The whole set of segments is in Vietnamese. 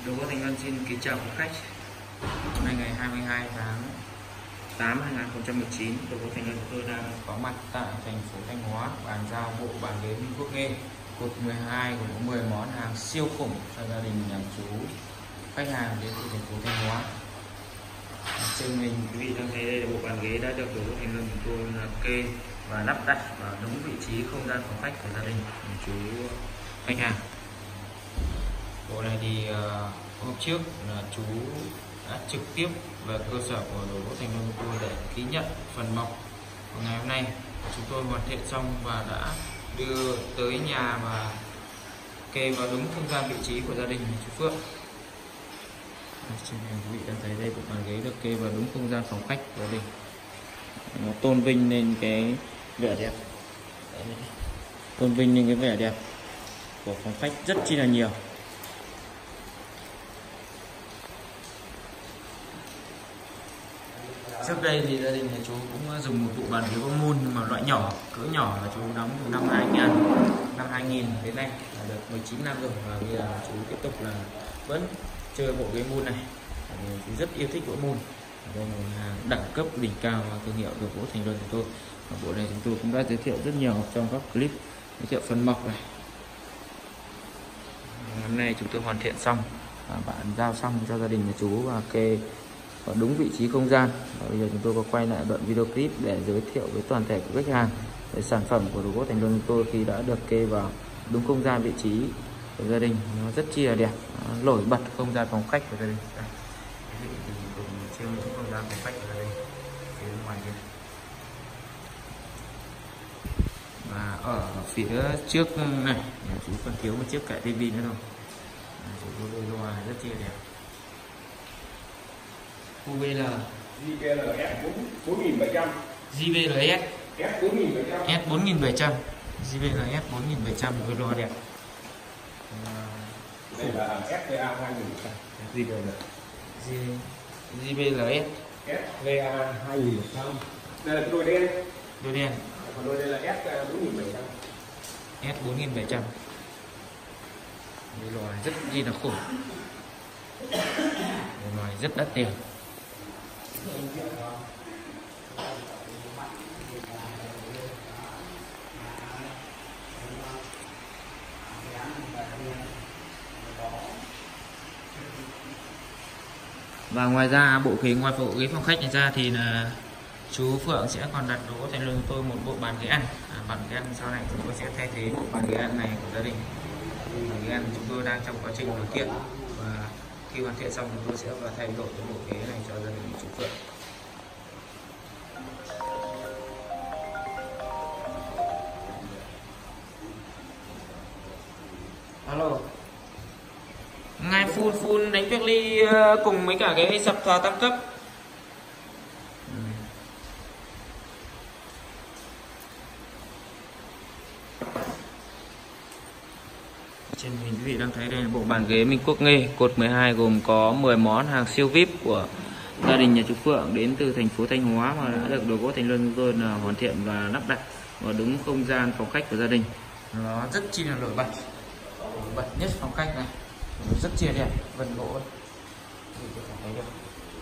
Đồ Gỗ Thành Luân xin kính chào quý khách. Hôm nay ngày 22 tháng 8 2019, Đồ Gỗ Thành Luân tôi đang có mặt tại thành phố Thanh Hóa bàn giao bộ bàn ghế Minh Quốc Nghê cột 12 gồm có 10 món hàng siêu khủng cho gia đình nhà chú khách hàng đến từ thành phố Thanh Hóa. Trên mình quý vị đang thấy đây là bộ bàn ghế đã được Đồ Gỗ Thành Luân chúng tôi kê và lắp đặt vào đúng vị trí không gian phòng khách của gia đình chú khách hàng. Bộ này thì hôm trước là chú đã trực tiếp về cơ sở của Đồ Gỗ Thành Luân tôi để ký nhận phần mộc. Ngày hôm nay chúng tôi hoàn thiện xong và đã đưa tới nhà và kê vào đúng không gian vị trí của gia đình chú Phượng. Trên quý vị đang thấy đây bộ bàn ghế được kê vào đúng không gian phòng khách của gia đình. Nó tôn vinh lên cái vẻ đẹp, tôn vinh lên cái vẻ đẹp của phòng khách rất chi là nhiều. Trước đây thì gia đình nhà chú cũng dùng một bộ bàn ghế bông môn nhưng mà loại nhỏ, cỡ nhỏ, là chú đóng từ năm 2000 đến nay là được 19 năm rồi, và bây giờ chú tiếp tục là vẫn chơi bộ ghế môn này. Chú rất yêu thích gỗ môn. Đây là một hàng đẳng cấp đỉnh cao thương hiệu Đồ Gỗ Thành Luân của tôi. Và bộ này chúng tôi cũng đã giới thiệu rất nhiều trong các clip giới thiệu phần mộc này. Hôm nay chúng tôi hoàn thiện xong và bàn giao xong cho gia đình nhà chú và kê ở đúng vị trí không gian. Và bây giờ chúng tôi có quay lại đoạn video clip để giới thiệu với toàn thể của khách hàng về sản phẩm của Đồ Gỗ Thành Luân tôi khi đã được kê vào đúng không gian vị trí của gia đình. Nó rất chi là đẹp, nổi bật không gian phòng khách của gia đình. Trên không gian phòng khách của gia đình phía ngoài kia. Và ở phía trước này chú còn thiếu một chiếc kệ tivi nữa thôi. Chú có loa rất chi là đẹp. UVL JBL S4700 JBL S4700 S4700 JBL S4700 với loa đẹp. Đây là SVA 2000 JBL SVA 2100. Đây là đôi đen. Đôi đen. Còn đôi đây là S4700. S4700. Với loa rất gì là khủng. Loa rất đắt tiền. Và ngoài ra bộ ghế phòng khách này ra thì là chú Phượng sẽ còn đặt Đồ Gỗ Thành Luân tôi một bộ bàn ghế ăn. Bàn ghế ăn sau này chúng tôi sẽ thay thế bộ bàn ghế ăn này của gia đình. Bàn ghế ăn chúng tôi đang trong quá trình hoàn thiện và khi hoàn thiện xong chúng tôi sẽ vào thay đổi cái bộ ghế này cho gia đình chú Phượng. Alo. Ngay full đánh Tuyết Ly cùng với cả cái sập thòa tam cấp. Trên hình quý vị đang thấy đây là bộ bàn ghế Minh Quốc Nghê cột 12 gồm có 10 món hàng siêu VIP của gia đình nhà chú Phượng đến từ thành phố Thanh Hóa mà đã được Đồ Gỗ Thành Luân tôi là hoàn thiện và lắp đặt vào đúng không gian phòng khách của gia đình. Nó rất chi là nổi bật nhất phòng khách này, rất chi là đẹp, vân gỗ thấy được.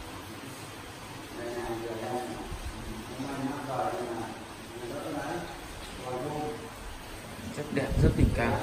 Rất đẹp, rất đỉnh cao.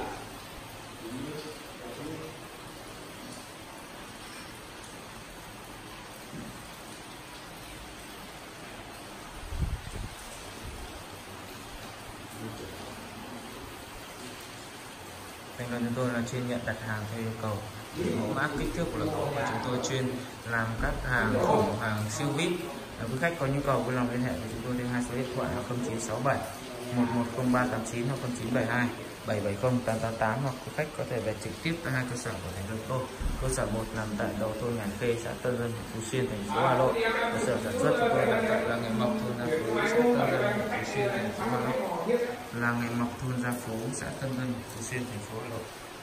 Thành Luân chúng tôi là chuyên nhận đặt hàng theo yêu cầu, mẫu mã kích thước của gỗ và chúng tôi chuyên làm các hàng khủng, hàng siêu VIP. Quý khách có nhu cầu vui lòng liên hệ với chúng tôi theo hai số điện thoại là 0967 110389 hoặc 0972 770 888, hoặc quý khách có thể về trực tiếp tại hai cơ sở của Thành Luân tôi. Cơ sở 1 nằm tại đầu thôn Ngàn Khê, xã Tân Dân, Phú Xuyên, thành phố Hà Nội. Cơ sở sản xuất chúng tôi nằm tại làng nghề mộc thôn Gia Phú, xã Tân Dân, Phú Xuyên, thành phố Hà Nội. Làng nghề mộc thôn Gia Phú, xã Tân Dân, Phú Xuyên, thành phố Hà Nội.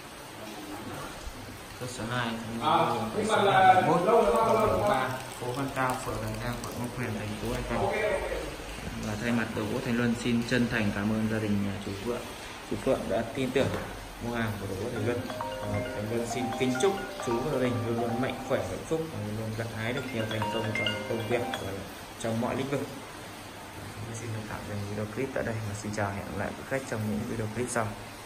Cơ sở 2 cơ sở 21 3 phố Văn Cao, phường Đằng Giang, quận Ngô Quyền, thành phố Hải Phòng. Và thay mặt Đồ Gỗ Thành Luân xin chân thành cảm ơn gia đình nhà chú Phượng đã tin tưởng mua hàng của Đỗ Thành Luân. Thành Luân xin kính chúc chú và gia đình luôn luôn mạnh khỏe, hạnh phúc và luôn luôn gặt hái được nhiều thành công trong công việc và trong mọi lĩnh vực. Xin tạm dừng video clip tại đây và xin chào, hẹn gặp lại các khách trong những video clip sau.